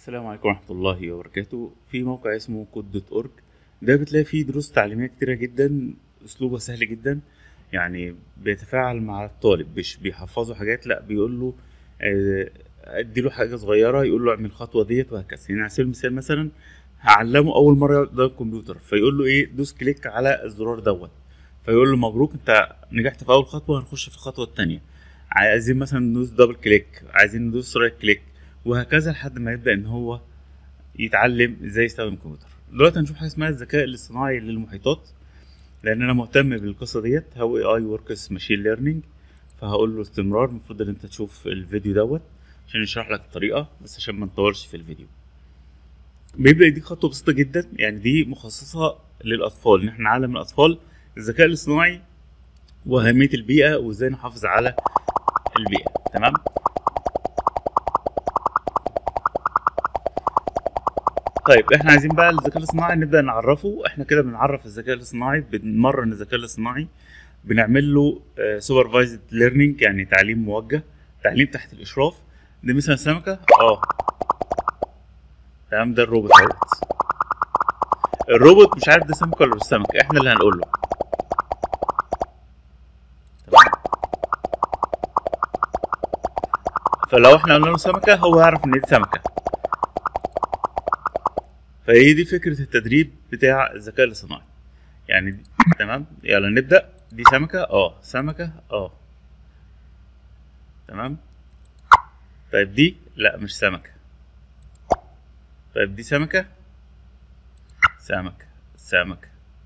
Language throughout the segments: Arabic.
السلام عليكم ورحمة الله وبركاته. في موقع اسمه كود دوت اورج، ده بتلاقي فيه دروس تعليمية كتيرة جدا، أسلوبها سهل جدا. يعني بيتفاعل مع الطالب، مش بيحفظه حاجات، لأ بيقول له اديله حاجة صغيرة، يقول له اعمل الخطوة ديت وهكذا. يعني على سبيل المثال مثلا هعلمه أول مرة يقعد قدام الكمبيوتر، فيقول له إيه، دوس كليك على الزرار دوت، فيقول له مبروك أنت نجحت في أول خطوة، هنخش في الخطوة التانية. عايزين مثلا ندوس دبل كليك، عايزين ندوس رايت كليك، وهكذا لحد ما يبدأ إن هو يتعلم ازاي يستخدم الكمبيوتر. دلوقتي هنشوف حاجه اسمها الذكاء الاصطناعي للمحيطات، لان انا مهتم بالقصه ديت، هو اي اي وركس ماشين ليرنينج. فهقول له استمرار، المفروض ان انت تشوف الفيديو دوت عشان يشرح لك الطريقه، بس عشان ما نطولش في الفيديو. بيبدا يديك خطوه بسيطه جدا، يعني دي مخصصه للاطفال، ان احنا نعلم الاطفال الذكاء الاصطناعي واهميه البيئه وازاي نحافظ على البيئه. تمام. طيب احنا عايزين بقى الذكاء الاصطناعي نبدأ نعرفه. احنا كده بنعرف الذكاء الاصطناعي، بنمرن الذكاء الاصطناعي، بنعمل له سوبرفايزد ليرنينج، يعني تعليم موجه، تعليم تحت الاشراف. دي مثلا سمكة، تمام، ده الروبوت اهوت. الروبوت مش عارف ده سمكة ولا مش سمكة، احنا اللي هنقول له. تمام. فلو احنا قلنا له سمكة هو يعرف ان دي سمكة. فهي دي فكرة التدريب بتاع الذكاء الاصطناعي. يعني دي. تمام، يلا نبدأ. دي سمكة، سمكة، تمام. طيب دي لا مش سمكة. طيب دي سمكة، سمكة.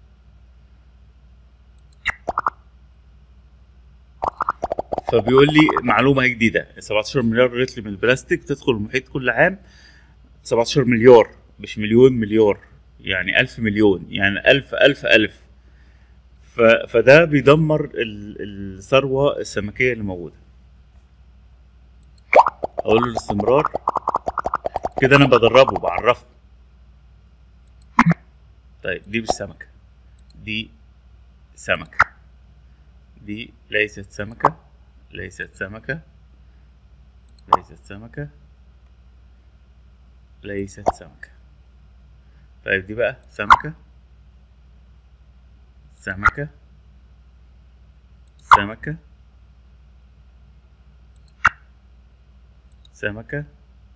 فبيقول لي معلومة جديدة، 17 مليار رطل من البلاستيك تدخل المحيط كل عام. 17 مليار، مش مليون، مليار يعني 1000 مليون، يعني ألف. فده بيدمر الثروة السمكية اللي موجودة. أقول له الاستمرار، كده أنا بدربه، بعرفه. طيب دي مش سمكة، دي سمكة. دي ليست سمكة، ليست سمكة، ليست سمكة، ليست سمكة. طيب دي بقى سمكة، سمكة، سمكة، سمكة.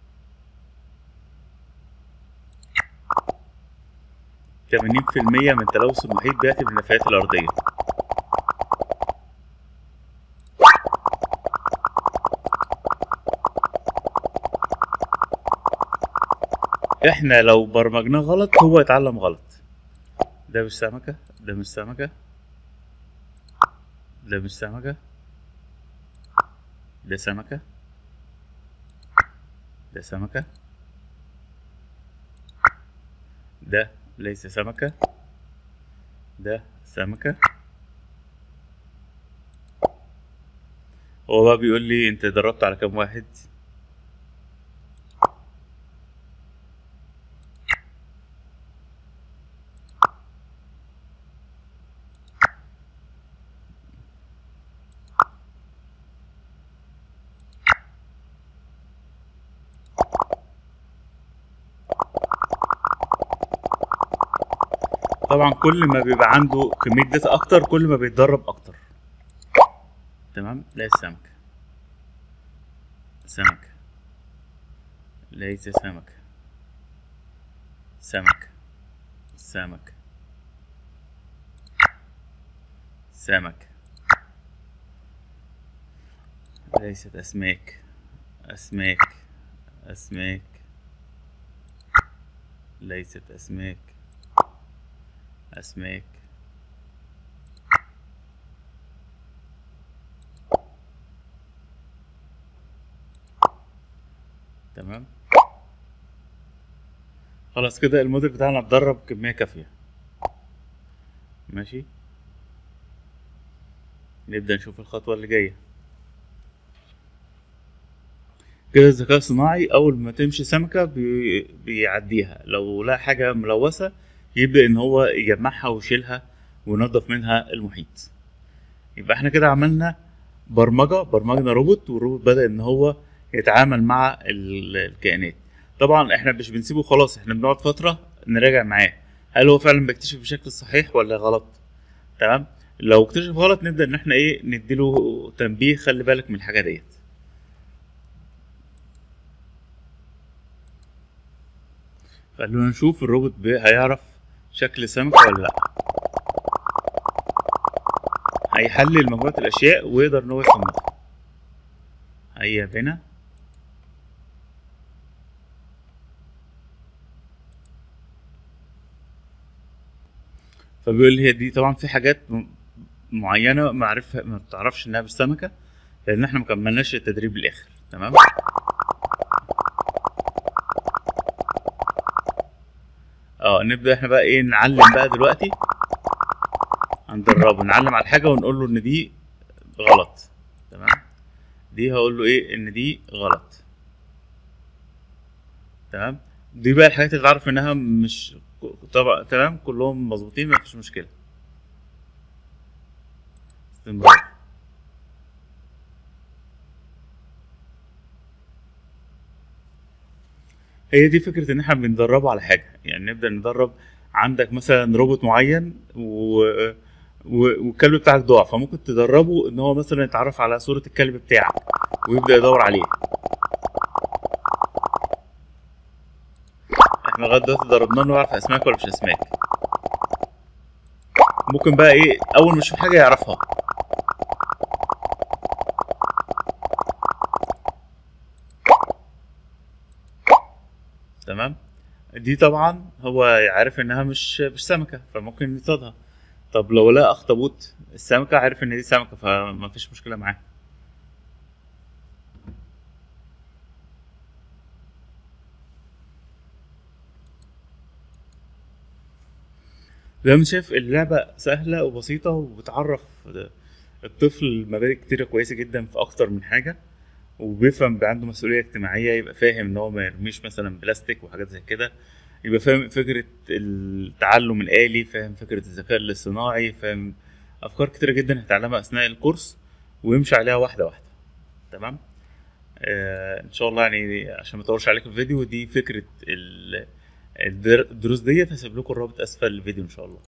80% من تلوث المحيط بيأتي من النفايات الأرضية. احنا لو برمجناه غلط هو يتعلم غلط. ده مش سمكة، ده مش سمكة، ده مش سمكة، ده سمكة، ده سمكة، ده ليس سمكة، ده سمكة. هو بقى بيقول لي انت دربت على كام واحد؟ طبعا كل ما بيبقى عنده كمية داتا اكتر كل ما بيتدرب اكتر. تمام. لا السمكة، سمكة، ليس سمكة، سمكة، سمكة، سمكة. ليست أسماك، أسماك، أسماك، ليست أسماك، أسماك. تمام. خلاص كده الموديل بتاعنا اتدرب كمية كافية. ماشي، نبدأ نشوف الخطوة اللي جاية. كده الذكاء الصناعي أول ما تمشي سمكة بيعديها، لو لقى حاجة ملوثة يبدأ إن هو يجمعها ويشيلها وينظف منها المحيط. يبقى احنا كده عملنا برمجنا روبوت، والروبوت بدأ إن هو يتعامل مع الكائنات. طبعا احنا مش بنسيبه خلاص، احنا بنقعد فتره نراجع معاه هل هو فعلا بيكتشف بشكل صحيح ولا غلط. تمام. لو اكتشف غلط نبدا ان احنا ايه نديله تنبيه خلي بالك من الحاجه ديت. خلونا نشوف الروبوت هيعرف شكل سمكة ولا لا. هيحلل مجموعة الأشياء ويقدر إن هو يصنفها. هيا بنا. فبيقول لي هي دي طبعا في حاجات معينة ما بتعرفش إنها مش سمكة لأن إحنا مكملناش التدريب للآخر. تمام. نبدأ إحنا بقى إيه نعلم بقى دلوقتي، هندربه نعلم على الحاجة ونقول له إن دي غلط. تمام. دي هقول له إيه إن دي غلط. تمام. دي بقى الحاجات اللي تعرف إنها مش طبعا تمام كلهم مظبوطين مفيش مشكلة. استمرار. هي دي فكرة إن إحنا بندربه على حاجة، يعني نبدأ ندرب عندك مثلا روبوت معين والكلب بتاعك ضاع، فممكن تدربه إن هو مثلا يتعرف على صورة الكلب بتاعك ويبدأ يدور عليه. إحنا لغاية دلوقتي دربناه إنه يعرف أسماك ولا مش أسماك. ممكن بقى إيه أول ما يشوف حاجة يعرفها. تمام. دي طبعا هو عارف انها مش سمكه فممكن يصطادها. طب لو لقى اخطبوط السمكه عارف ان دي سمكه فما فيش مشكله معاه. زي ما شايف اللعبه سهله وبسيطه وبتعرف الطفل مبادئ كتيره كويسه جدا في اكتر من حاجه، وبيفهم بقى عنده مسؤوليه اجتماعيه، يبقى فاهم ان هو ما يرميش مثلا بلاستيك وحاجات زي كده، يبقى فاهم فكرة التعلم الآلي، فاهم فكرة الذكاء الاصطناعي، فاهم أفكار كتيرة جدا هتعلمها أثناء الكورس ويمشي عليها واحدة واحدة. تمام. إن شاء الله يعني عشان ما اطولش عليكم الفيديو، دي فكرة الدروس ديت هسيب لكم الرابط أسفل الفيديو إن شاء الله.